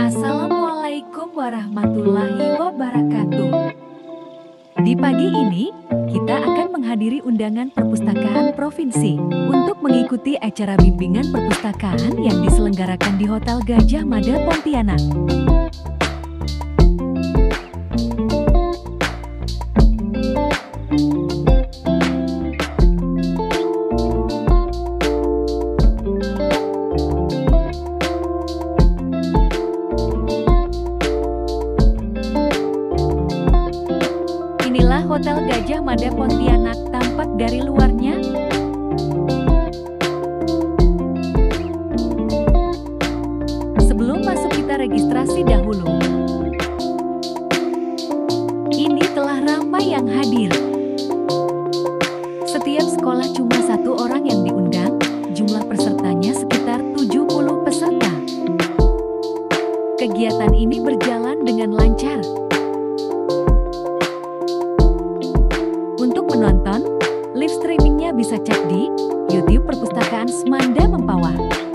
Assalamualaikum warahmatullahi wabarakatuh. Di pagi ini, kita akan menghadiri undangan Perpustakaan Provinsi untuk mengikuti acara bimbingan perpustakaan yang diselenggarakan di Hotel Gajah Mada Pontianak. Inilah Hotel Gajah Mada Pontianak tampak dari luarnya. Sebelum masuk kita registrasi dahulu. Ini telah ramai yang hadir. Setiap sekolah cuma satu orang yang diundang, jumlah pesertanya sekitar 70 peserta. Kegiatan ini berjalan dengan lancar. Untuk menonton, live streamingnya bisa cek di YouTube Perpustakaan Semanda Mempawah.